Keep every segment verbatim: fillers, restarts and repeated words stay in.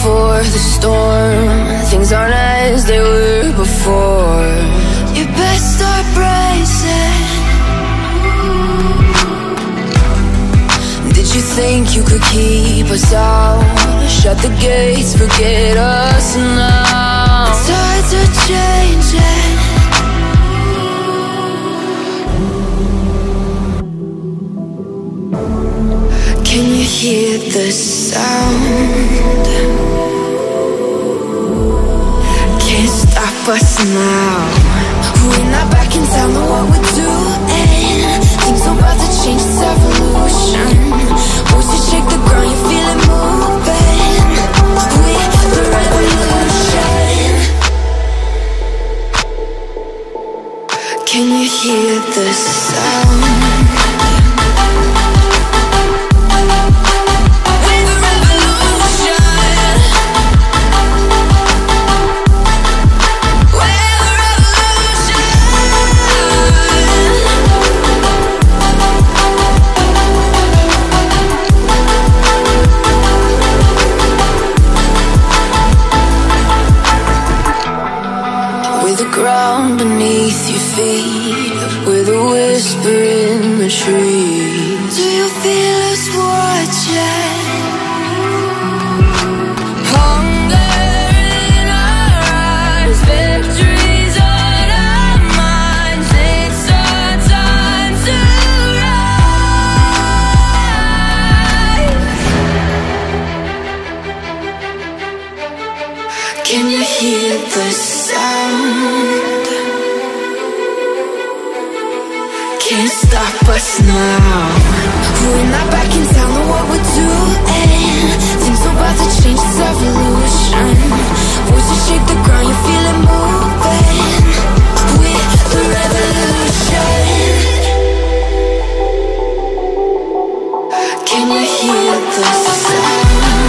before the storm. Things aren't as they were before. You best start bracing. Did you think you could keep us out? Shut the gates, forget us now. The tides are changing. Can you hear the sound? Can't stop us now. We're not back in town, know what we're doing. Things are about to change, it's evolution. Voices shake the ground, you feel it moving. We're the revolution. Can you hear the sound? Ground beneath your feet, with a whisper in the trees. Do you feel us watching? Hunger in our eyes, victories on our minds. It's our time to rise. Can you hear the sound? Can't stop us now. We're not back in town, know what we're doing. Things are about to change, it's evolution. Voices shake the ground, you feel it moving. We're the revolution. Can you hear the sound?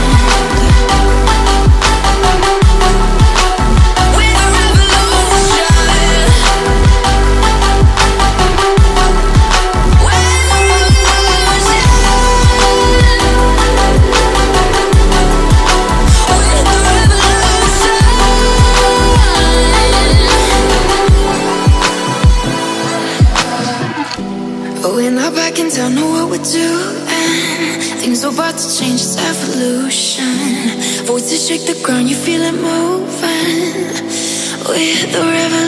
We're not back in town, know what we're doing. Things are about to change, it's evolution. Voices shake the ground, you feel it moving. We're the revolution.